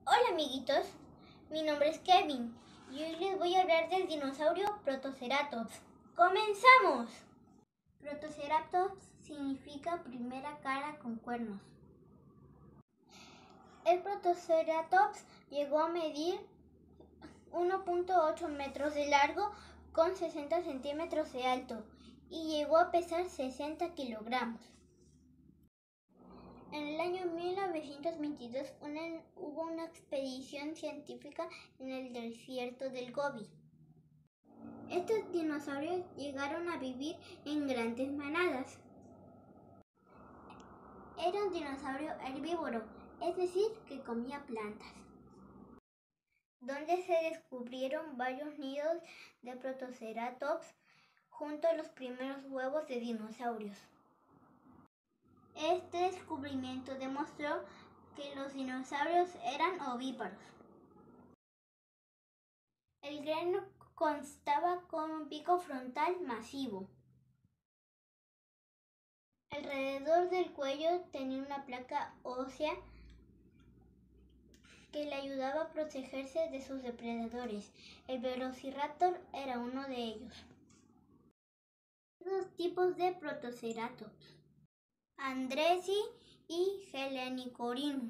Hola amiguitos, mi nombre es Kevin y hoy les voy a hablar del dinosaurio Protoceratops. ¡Comenzamos! Protoceratops significa primera cara con cuernos. El Protoceratops llegó a medir 1.8 metros de largo con 60 centímetros de alto y llegó a pesar 60 kilogramos. En el año 1922 hubo una expedición científica en el desierto del Gobi. Estos dinosaurios llegaron a vivir en grandes manadas. Era un dinosaurio herbívoro, es decir, que comía plantas, donde se descubrieron varios nidos de Protoceratops junto a los primeros huevos de dinosaurios. Este descubrimiento demostró que los dinosaurios eran ovíparos. El cráneo constaba con un pico frontal masivo. Alrededor del cuello tenía una placa ósea que le ayudaba a protegerse de sus depredadores. El Velociraptor era uno de ellos. Hay dos tipos de Protoceratops: Andreci y Helenicorhinus.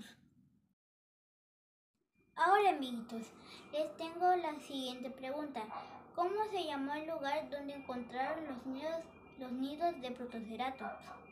Ahora, amiguitos, les tengo la siguiente pregunta. ¿Cómo se llamó el lugar donde encontraron los nidos de Protoceratops?